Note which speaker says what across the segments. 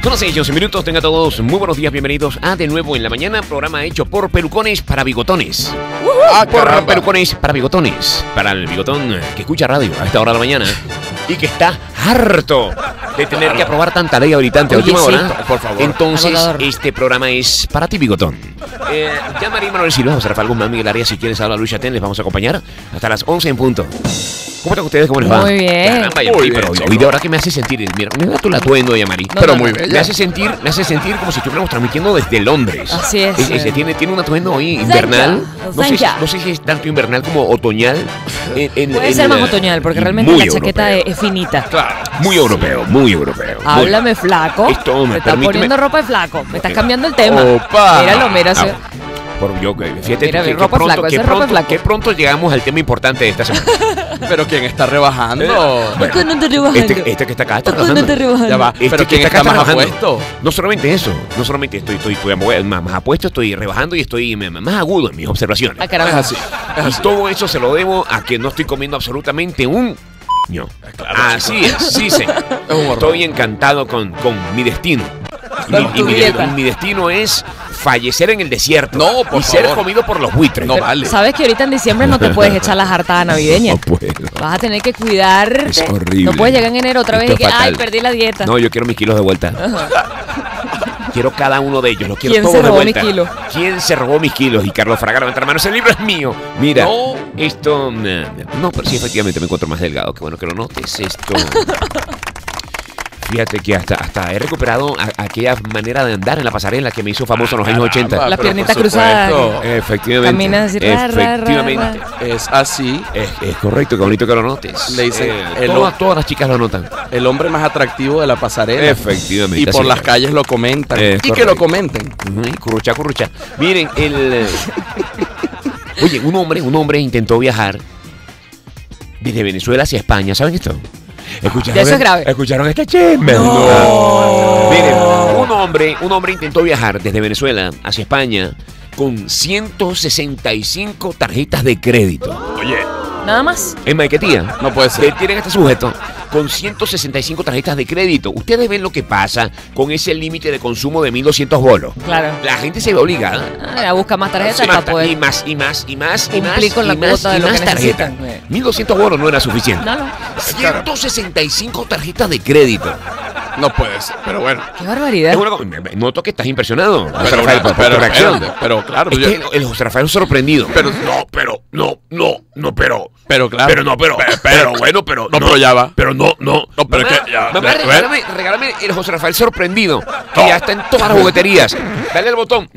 Speaker 1: Son las 6:11 minutos, tengan todos muy buenos días, bienvenidos a De Nuevo en la Mañana, programa hecho por pelucones para bigotones. Por pelucones para bigotones, para el bigotón que escucha radio a esta hora de la mañana y que está harto de tener que aprobar tanta ley habilitante a última hora. Por favor. Entonces, este programa es para ti, bigotón. Ya María Manuel Silva, José Rafael Guzmán, Miguel Arias, si quieres hablar Luis Chatén, les vamos a acompañar hasta las 11 en punto. ¿Cómo están ustedes? ¿Cómo les va?
Speaker 2: Muy bien.
Speaker 1: Caramba, Yamari, pero hoy de ahora que me hace sentir, mira tu atuendo, Yamari.
Speaker 2: No, pero muy
Speaker 1: bella. Me hace sentir como si estuviéramos transmitiendo desde Londres.
Speaker 2: Así es.
Speaker 1: Tiene un atuendo hoy invernal. No sé si es tanto invernal como otoñal.
Speaker 2: Puede ser más otoñal, porque realmente la chaqueta es finita.
Speaker 1: Claro, muy europeo, muy europeo.
Speaker 2: Háblame, flaco.
Speaker 1: Esto
Speaker 2: me estás poniendo ropa de flaco. Me estás cambiando el tema.
Speaker 1: Opa.
Speaker 2: Míralo.
Speaker 1: Fíjate
Speaker 2: mira,
Speaker 1: que pronto llegamos al tema importante de esta semana.
Speaker 3: Pero ¿quién está rebajando?
Speaker 2: ¿Por qué no te rebajando?
Speaker 1: Este que está acá está
Speaker 2: ¿Por qué no te rebajando?
Speaker 3: Ya va. Pero ¿quién está más apuesto?
Speaker 1: No solamente eso, no solamente estoy más apuesto, estoy rebajando y estoy más agudo en mis observaciones.
Speaker 2: Ah, caramba.
Speaker 3: Es así.
Speaker 1: Y todo eso se lo debo a que no estoy comiendo absolutamente un... No.
Speaker 3: Claro,
Speaker 1: así es, sí, señor. Estoy encantado con mi destino. Mi destino es fallecer en el desierto.
Speaker 3: No, por
Speaker 1: ser
Speaker 3: favor.
Speaker 1: comido por los buitres.
Speaker 3: No vale.
Speaker 2: Sabes que ahorita en diciembre no te puedes echar la jartada navideña.
Speaker 1: No puedo.
Speaker 2: Vas a tener que cuidarte.
Speaker 1: Es horrible.
Speaker 2: No puedes llegar en enero otra vez
Speaker 1: Esto
Speaker 2: y que,
Speaker 1: es fatal.
Speaker 2: ay, perdí la dieta.
Speaker 1: No, yo quiero mis kilos de vuelta. Quiero cada uno de ellos, los quiero
Speaker 2: ¿Quién
Speaker 1: todos
Speaker 2: se
Speaker 1: de
Speaker 2: robó
Speaker 1: vuelta.
Speaker 2: mis kilos?
Speaker 1: ¿Quién se robó mis kilos? Y Carlos Fraga levanta la mano, ese libro es mío. Mira,
Speaker 3: No.
Speaker 1: esto... No, pero sí, efectivamente me encuentro más delgado. Qué bueno que lo notes. Esto... Fíjate que hasta he recuperado aquella manera de andar en la pasarela que me hizo famoso en los años 80.
Speaker 2: Las piernitas cruzadas.
Speaker 1: Efectivamente.
Speaker 2: Caminas así,
Speaker 1: efectivamente.
Speaker 3: Es así.
Speaker 1: Es correcto, qué bonito que lo notes.
Speaker 3: Le dicen
Speaker 1: todas las chicas lo notan.
Speaker 3: El hombre más atractivo de la pasarela.
Speaker 1: Efectivamente.
Speaker 3: Y por
Speaker 1: así
Speaker 3: las
Speaker 1: es.
Speaker 3: calles lo comentan. Y
Speaker 1: correcto.
Speaker 3: que lo comenten.
Speaker 1: Currucha. Miren, Oye, un hombre intentó viajar desde Venezuela hacia España. ¿Saben esto?
Speaker 2: Ya eso es grave.
Speaker 1: ¿Escucharon este chisme? No. Miren, un hombre intentó viajar desde Venezuela hacia España con 165 tarjetas de crédito.
Speaker 3: Oye.
Speaker 2: Nada más.
Speaker 1: En Maiquetía.
Speaker 3: No puede ser.
Speaker 1: Detienen a este sujeto con 165 tarjetas de crédito. Ustedes ven lo que pasa con ese límite de consumo de 1.200 bolos.
Speaker 2: Claro.
Speaker 1: La gente se ve obligada
Speaker 2: A buscar más tarjetas para poder.
Speaker 1: y más
Speaker 2: cumplir con la cuota de lo que
Speaker 1: tarjetas.
Speaker 2: necesitan.
Speaker 1: 1.200 bolos no era suficiente.
Speaker 2: No.
Speaker 1: 165 tarjetas de crédito.
Speaker 3: No puede ser. Pero bueno.
Speaker 2: Qué barbaridad.
Speaker 1: Es una, noto que estás impresionado. José
Speaker 3: Pero,
Speaker 1: Rafael, por tu reacción.
Speaker 3: pero claro.
Speaker 1: Es que el José Rafael sorprendido.
Speaker 3: Pero ya va.
Speaker 1: Pero no.
Speaker 3: No, pero es que ya.
Speaker 1: Mamá, regálame el José Rafael sorprendido. Que ya está en todas las jugueterías. Dale el botón.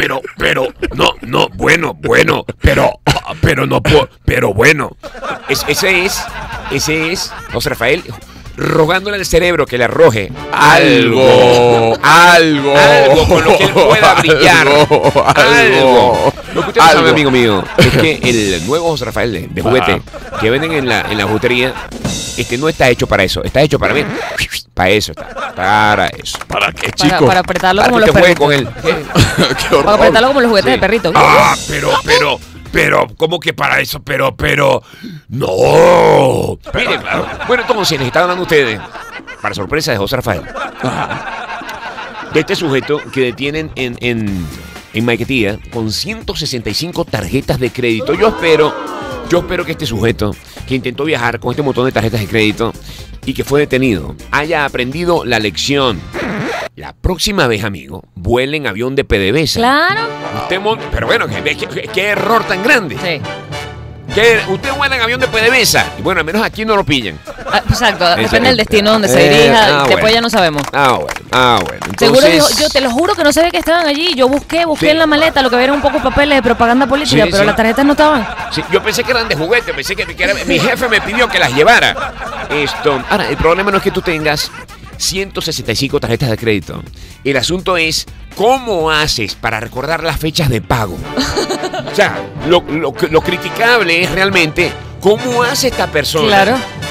Speaker 1: Ese es José Rafael rogándole al cerebro que le arroje
Speaker 3: Algo
Speaker 1: con lo que él pueda brillar.
Speaker 3: Algo.
Speaker 1: Lo que usted no sabe, amigo mío, es que el nuevo José Rafael de juguete que venden en la juguetería no está hecho para eso. Está hecho para mí. Para eso está. Para eso.
Speaker 3: ¿Para qué, chicos?
Speaker 2: Para apretarlo
Speaker 1: Para
Speaker 2: como
Speaker 1: que
Speaker 2: los
Speaker 1: usted juegue
Speaker 2: perritos.
Speaker 1: con él.
Speaker 3: Qué horror.
Speaker 2: Para apretarlo como los juguetes
Speaker 1: Sí.
Speaker 2: de perrito.
Speaker 4: Pero, ¿cómo que para eso? Pero, no.
Speaker 1: Mire, claro. Bueno, entonces les estaba hablando a ustedes, para sorpresa de José Rafael, de este sujeto que detienen en Maiquetía con 165 tarjetas de crédito. Yo espero que este sujeto que intentó viajar con este montón de tarjetas de crédito y que fue detenido haya aprendido la lección. La próxima vez, amigo, vuele en avión de PDVSA.
Speaker 2: Claro.
Speaker 1: Pero bueno, qué error tan grande.
Speaker 2: Sí.
Speaker 1: Que usted vuela en avión de PDVSA. Y bueno, al menos aquí no lo pillan.
Speaker 2: Exacto. Depende
Speaker 1: Exacto.
Speaker 2: del destino donde se dirija. Después
Speaker 1: bueno.
Speaker 2: ya no sabemos.
Speaker 1: Bueno.
Speaker 2: Seguro
Speaker 1: Entonces,
Speaker 2: yo te lo juro que no sabía que estaban allí. Yo busqué
Speaker 1: Sí.
Speaker 2: en la maleta lo que era un poco papeles de propaganda política,
Speaker 1: Sí,
Speaker 2: pero
Speaker 1: sí.
Speaker 2: las tarjetas no estaban.
Speaker 1: sí, yo pensé que eran de juguete. Pensé que mi jefe me pidió que las llevara. Ahora, el problema no es que tú tengas 165 tarjetas de crédito. El asunto es cómo haces para recordar las fechas de pago. O sea, lo criticable es realmente cómo hace esta persona
Speaker 2: Claro.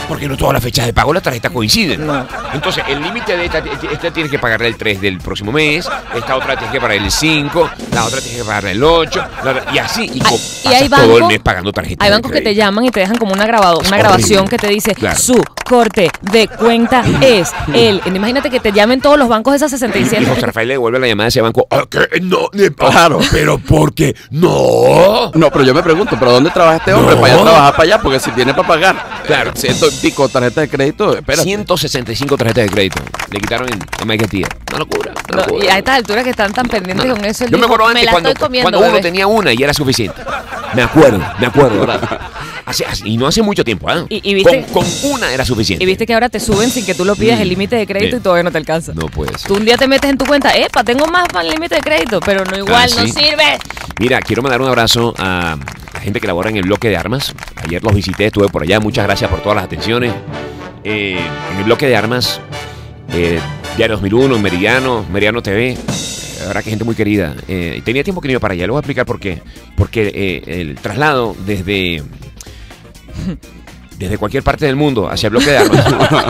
Speaker 1: Porque no todas las fechas de pago de la tarjeta coinciden. No. Entonces, el límite de esta tiene que pagarle el 3 del próximo mes, esta otra tiene que pagar el 5, la otra tiene que pagar el 8, y así. Y pasas todo el mes pagando tarjetas.
Speaker 2: Hay bancos que te llaman y te dejan como una grabación que te dice, su corte de cuenta es él. Imagínate que te llamen todos los bancos de esas 67.
Speaker 1: Y José Rafael le devuelve la llamada a ese banco. ¿Qué? No,
Speaker 3: claro.
Speaker 1: Pero ¿por qué? No,
Speaker 3: pero yo me pregunto, ¿pero dónde trabaja este hombre? Para allá trabajar para allá, porque si tiene para pagar.
Speaker 1: Claro.
Speaker 3: 100 y pico tarjetas de crédito, espérate.
Speaker 1: 165 tarjetas de crédito. Le quitaron en Maiquetía. Una locura.
Speaker 2: Y a estas alturas que están tan pendientes con eso.
Speaker 1: Yo me acuerdo antes cuando uno tenía una y era suficiente. Me acuerdo, ¿verdad? Y no hace mucho tiempo, ¿eh?
Speaker 2: ¿Y viste?
Speaker 1: Con una era suficiente.
Speaker 2: Y viste que ahora te suben sin que tú lo pidas el límite de crédito y todavía no te alcanza.
Speaker 1: No puede ser.
Speaker 2: Tú un día te metes en tu cuenta, tengo más para el límite de crédito, pero no igual, no sirve.
Speaker 1: Mira, quiero mandar un abrazo a la gente que labora en el bloque de armas. Ayer los visité, estuve por allá. Muchas gracias por todas las atenciones. En el bloque de armas, Diario 2001, Meridiano TV. La verdad que gente muy querida. Tenía tiempo que no iba para allá. Le voy a explicar por qué. Porque el traslado desde cualquier parte del mundo hacia el bloque de armas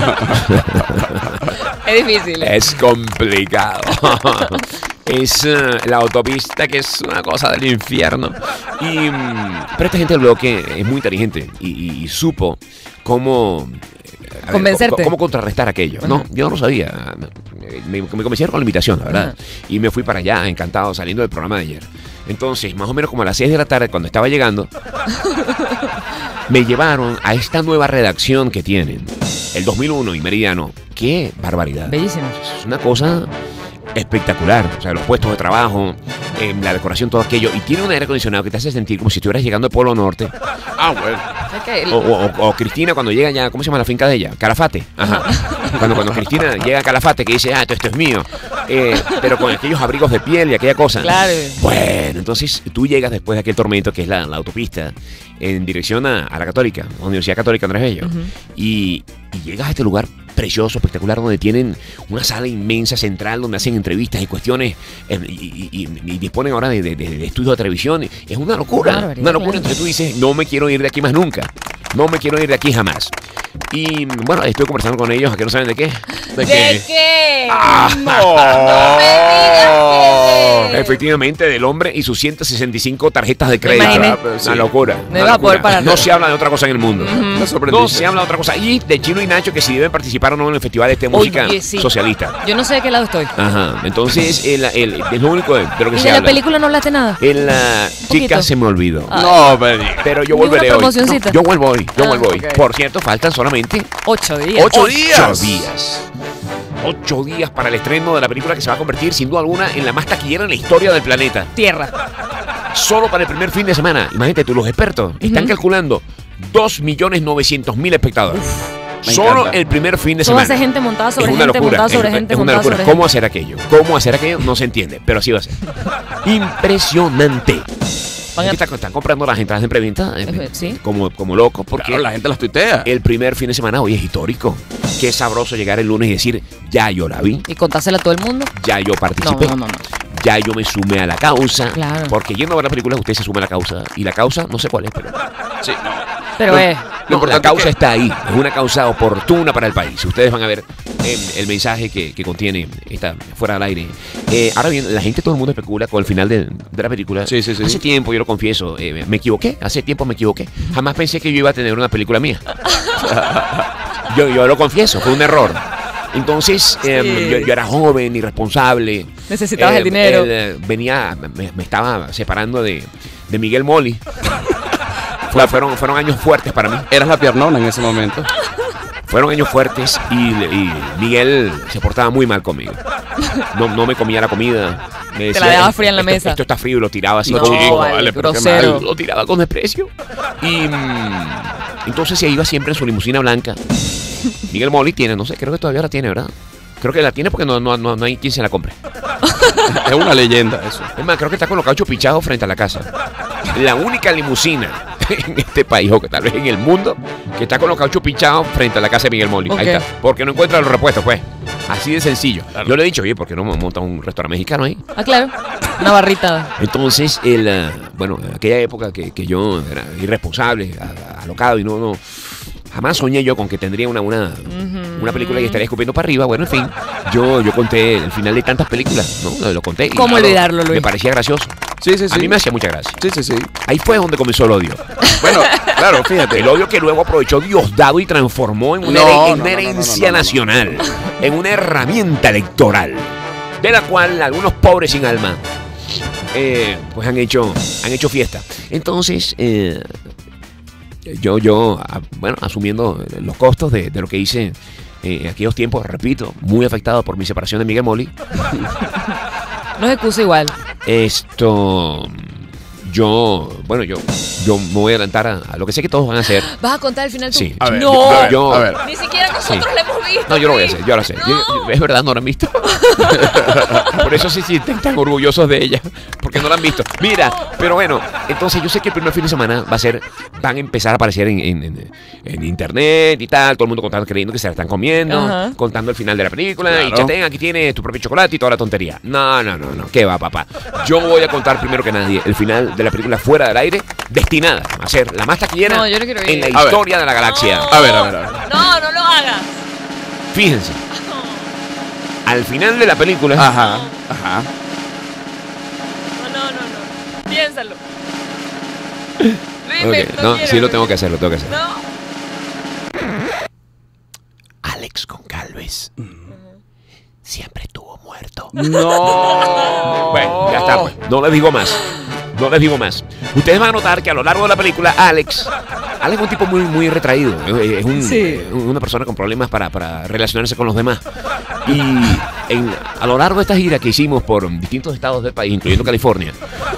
Speaker 2: es difícil.
Speaker 1: Es complicado. Es la autopista, que es una cosa del infierno. Pero esta gente del bloque es muy inteligente y supo cómo
Speaker 2: convencerte.
Speaker 1: ¿Cómo contrarrestar aquello? No, yo no lo sabía. Me convencieron con la invitación, la verdad. Y me fui para allá, encantado, saliendo del programa de ayer. Entonces, más o menos como a las 6 de la tarde, cuando estaba llegando, me llevaron a esta nueva redacción que tienen, el 2001 y Meridiano. ¡Qué barbaridad!
Speaker 2: Bellísimo.
Speaker 1: Es una cosa espectacular. O sea, los puestos de trabajo, la decoración, todo aquello. Y tiene un aire acondicionado que te hace sentir como si estuvieras llegando al Polo Norte.
Speaker 3: Bueno.
Speaker 1: O Cristina cuando llega ya, ¿cómo se llama la finca de ella? Calafate. Ajá. Cuando Cristina llega a Calafate, que dice, esto es mío. Pero con aquellos abrigos de piel y aquella cosa.
Speaker 2: Claro.
Speaker 1: Bueno, entonces tú llegas después de aquel tormento, que es la autopista, en dirección a la Católica, la Universidad Católica Andrés Bello. Y llegas a este lugar precioso, espectacular, donde tienen una sala inmensa central donde hacen entrevistas y cuestiones y disponen ahora de estudios de televisión. Es una locura, una locura. Entonces tú dices, no me quiero ir de aquí más nunca, no me quiero ir de aquí jamás. Y bueno, estoy conversando con ellos, ¿a qué no saben de qué?
Speaker 2: ¿De qué?
Speaker 3: No
Speaker 2: me digas que
Speaker 1: efectivamente, del hombre y sus 165 tarjetas de crédito. Una locura.
Speaker 2: No iba a poder parar.
Speaker 1: No se habla de otra cosa en el mundo. No se habla de otra cosa. Y de Chino y Nacho, que si deben participar o no en el festival de música socialista.
Speaker 2: Yo no sé de qué lado estoy.
Speaker 1: Ajá. Entonces, es lo único de lo que se
Speaker 2: habla. ¿Y de la película no hablaste nada?
Speaker 1: En la chica se me olvidó.
Speaker 3: No,
Speaker 1: pero yo volveré hoy.
Speaker 2: No,
Speaker 1: yo vuelvo hoy. Okay. Por cierto, faltan solamente
Speaker 2: 8 días.
Speaker 3: 8 días.
Speaker 1: 8 días para el estreno de la película que se va a convertir sin duda alguna en la más taquillera en la historia del planeta.
Speaker 2: Tierra.
Speaker 1: Solo para el primer fin de semana. Imagínate tú, los expertos están calculando 2.900.000 espectadores. Solo el primer fin de semana.
Speaker 2: Toda esa gente montada sobre gente, montada sobre gente.
Speaker 1: Es una locura. ¿Cómo hacer aquello? ¿Cómo hacer aquello? No se entiende, pero así va a ser. Impresionante. Están comprando las entradas en preventa como locos, porque
Speaker 3: la gente las tuitea.
Speaker 1: El primer fin de semana hoy es histórico. Qué sabroso llegar el lunes y decir, ya yo la vi.
Speaker 2: Y contársela a todo el mundo.
Speaker 1: Ya yo participé.
Speaker 2: No.
Speaker 1: Ya yo me sumé a la causa.
Speaker 2: Claro.
Speaker 1: Porque yendo a ver la película, usted se suma a la causa. Y la causa, no sé cuál es, pero...
Speaker 3: Sí, no.
Speaker 2: Pero
Speaker 1: la causa está ahí. Es una causa oportuna para el país. Ustedes van a ver el mensaje que contiene esta fuera del aire. Ahora bien, la gente, todo el mundo especula con el final de la película.
Speaker 3: Sí.
Speaker 1: Hace tiempo, yo lo confieso, me equivoqué. Hace tiempo me equivoqué. Jamás pensé que yo iba a tener una película mía. Yo lo confieso, fue un error. Entonces, yo era joven, irresponsable.
Speaker 2: Necesitabas el dinero.
Speaker 1: Me estaba separando de Miguel Moli. Fueron años fuertes para mí.
Speaker 3: Eras la piernona en ese momento.
Speaker 1: Fueron años fuertes y Miguel se portaba muy mal conmigo. No me comía la comida. Me decía,
Speaker 2: te la dejaba fría en la mesa.
Speaker 1: Esto está frío, lo tiraba así.
Speaker 2: Grosero.
Speaker 1: Lo tiraba con desprecio. Y entonces se iba siempre en su limusina blanca. Miguel Moli tiene, no sé, creo que todavía la tiene, ¿verdad? Creo que la tiene porque no hay quien se la compre.
Speaker 3: Es una leyenda eso.
Speaker 1: Es más, creo que está con los cauchos pichados frente a la casa. La única limusina en este país, o que tal vez en el mundo, que está con los cauchos pichados frente a la casa de Miguel Moli. Ahí está. Porque no encuentra los repuestos, pues. Así de sencillo. Claro. Yo le he dicho, oye, ¿por qué no monta un restaurante mexicano ahí?
Speaker 2: Claro. Una barrita.
Speaker 1: Entonces, en aquella época que yo era irresponsable, alocado y no jamás soñé yo con que tendría una película y estaría escupiendo para arriba. Bueno, en fin, yo conté el final de tantas películas, ¿no? Lo conté.
Speaker 2: ¿Cómo olvidarlo, Luis?
Speaker 1: Me parecía gracioso.
Speaker 3: Sí, sí, sí.
Speaker 1: A mí me hacía mucha gracia.
Speaker 3: Sí, sí, sí.
Speaker 1: Ahí fue donde comenzó el odio.
Speaker 3: Bueno, claro, fíjate.
Speaker 1: El odio que luego aprovechó Diosdado y transformó en una herencia nacional, en una herramienta electoral, de la cual algunos pobres sin alma pues han hecho fiesta. Entonces, bueno, asumiendo los costos de lo que hice en aquellos tiempos, repito, muy afectado por mi separación de Miguel Moli.
Speaker 2: No se excusa igual.
Speaker 1: Yo me voy a adelantar a lo que sé que todos van a hacer.
Speaker 2: ¿Vas a contar el final tú?
Speaker 1: Sí.
Speaker 3: A ver,
Speaker 2: no,
Speaker 3: a ver.
Speaker 2: ni siquiera nosotros lo hemos visto.
Speaker 1: No, yo lo voy a hacer, yo lo sé.
Speaker 2: No.
Speaker 1: Es verdad, no lo han visto. Por eso se sienten tan orgullosos de ella, porque no la han visto. Mira, pero bueno, entonces yo sé que el primer fin de semana van a empezar a aparecer en internet y tal, todo el mundo creyendo que se la están comiendo,
Speaker 2: Ajá.
Speaker 1: contando el final de la película,
Speaker 3: Claro.
Speaker 1: y chaten, aquí tienes tu propio chocolate y toda la tontería. No, ¿qué va, papá? Yo voy a contar primero que nadie el final de la película fuera del aire, destinada a ser la más taquillera
Speaker 2: No, yo no quiero ir.
Speaker 1: en la
Speaker 3: A ver.
Speaker 1: historia de la galaxia.
Speaker 3: A ver.
Speaker 2: No, no lo hagas.
Speaker 1: Fíjense, al final de la película,
Speaker 3: Ajá.
Speaker 2: No. Piénsalo.
Speaker 1: ok, no, sí lo tengo que hacer,
Speaker 2: No.
Speaker 1: Alex Goncalves siempre estuvo muerto.
Speaker 3: No.
Speaker 1: Bueno, ya está, pues. No les digo más. Ustedes van a notar que a lo largo de la película, Alex es un tipo muy retraído. Es una persona con problemas para relacionarse con los demás. Y a lo largo de esta gira que hicimos por distintos estados del país, incluyendo California,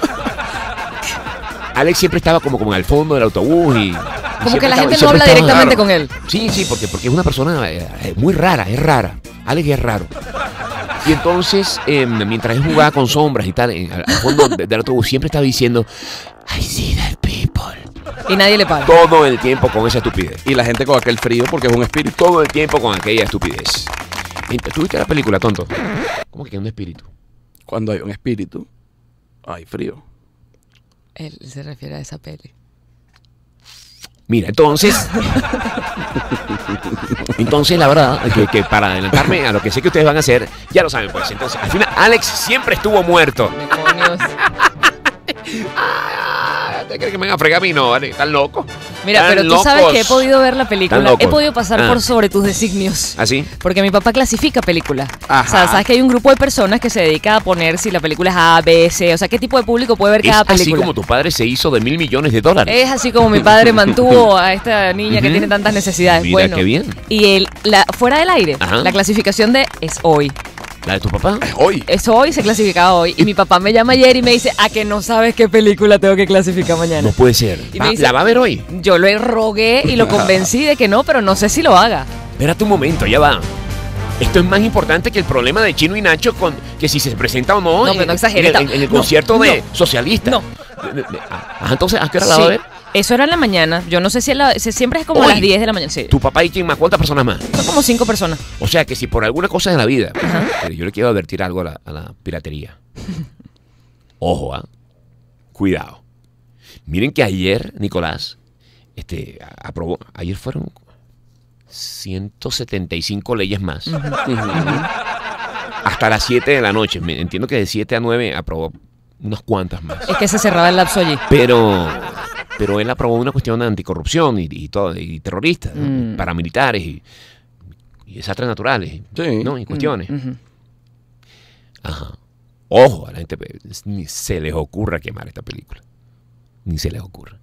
Speaker 1: Alex siempre estaba como al fondo del autobús y
Speaker 2: Como que la
Speaker 1: siempre
Speaker 2: gente no habla
Speaker 1: estaba-
Speaker 2: directamente
Speaker 1: claro.
Speaker 2: con él.
Speaker 1: Sí, porque es una persona muy rara, es rara. Alex es raro. Y entonces, mientras él jugaba con sombras y tal, al fondo del autobús siempre estaba diciendo, I see that people.
Speaker 2: Y nadie le paga.
Speaker 1: Todo el tiempo con esa estupidez.
Speaker 3: Y la gente con aquel frío porque es un espíritu.
Speaker 1: Todo el tiempo con aquella estupidez. ¿Tú viste la película, tonto? ¿Cómo que es un espíritu?
Speaker 3: Cuando hay un espíritu, hay frío.
Speaker 2: Él se refiere a esa peli.
Speaker 1: Mira, entonces la verdad que para adelantarme a lo que sé que ustedes van a hacer, ya lo saben pues. Entonces, al final, Alex siempre estuvo muerto.
Speaker 2: Demonios.
Speaker 1: ¿Te crees que me van a fregar a mí? No, vale, están locos.
Speaker 2: Mira,
Speaker 1: Están
Speaker 2: pero tú sabes
Speaker 1: locos.
Speaker 2: que he podido ver la película.
Speaker 1: Están locos.
Speaker 2: He podido pasar
Speaker 1: Ah.
Speaker 2: por sobre tus designios.
Speaker 1: ¿Así?
Speaker 2: Porque mi papá clasifica películas.
Speaker 3: Ajá.
Speaker 2: O sea, sabes que hay un grupo de personas que se dedica a poner si la película es A, B, C. O sea, qué tipo de público puede ver
Speaker 1: Es
Speaker 2: cada
Speaker 1: así
Speaker 2: película.
Speaker 1: como tu padre se hizo de $1.000 millones.
Speaker 2: Es así como mi padre mantuvo a esta niña que
Speaker 1: Ujú.
Speaker 2: tiene tantas necesidades.
Speaker 1: Mira,
Speaker 2: bueno,
Speaker 1: qué bien.
Speaker 2: Y fuera del aire,
Speaker 1: Ajá.
Speaker 2: la clasificación de es hoy.
Speaker 1: ¿La de tu papá?
Speaker 3: Hoy.
Speaker 2: Es hoy, se clasificaba hoy. Y mi papá me llama ayer y me dice, ¿a que no sabes qué película tengo que clasificar mañana?
Speaker 1: No puede ser.
Speaker 2: Y me dice-
Speaker 1: ¿La va a ver hoy?
Speaker 2: Yo lo rogué y lo convencí de que no, pero no sé si lo haga.
Speaker 1: Espérate un momento, ya va. Esto es más importante que el problema de Chino y Nacho con que si se presenta o no,
Speaker 2: No, pero no exagere.
Speaker 1: en el
Speaker 2: No,
Speaker 1: concierto de
Speaker 2: no.
Speaker 1: socialista.
Speaker 2: No.
Speaker 1: Entonces, ¿a qué hora la va a ver?
Speaker 2: Eso era en la mañana. Yo no sé si siempre es como a
Speaker 1: Hoy.
Speaker 2: las 10 de la mañana. Sí.
Speaker 1: Tu papá y quién más, ¿cuántas personas más?
Speaker 2: Son como 5 personas.
Speaker 1: O sea que si por alguna cosa en la vida, pero yo le quiero advertir algo a la piratería. Ojo, cuidado. Miren que ayer, Nicolás, aprobó, ayer fueron 175 leyes más. Hasta las 7 de la noche. Entiendo que de 7 a 9 aprobó unas cuantas más.
Speaker 2: Es que se cerraba el lapso allí.
Speaker 1: Pero él aprobó una cuestión de anticorrupción y todo, y terroristas, ¿no? Y paramilitares y desastres naturales,
Speaker 3: Sí.
Speaker 1: ¿no? Y cuestiones.
Speaker 2: Ujú.
Speaker 1: Ajá. Ojo, a la gente ni se les ocurra quemar esta película. Ni se les ocurra.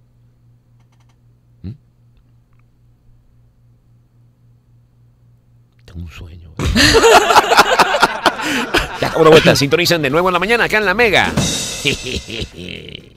Speaker 1: Tengo un sueño. Ya acabo de vuelta. Sintonizan de nuevo en la mañana acá en La Mega.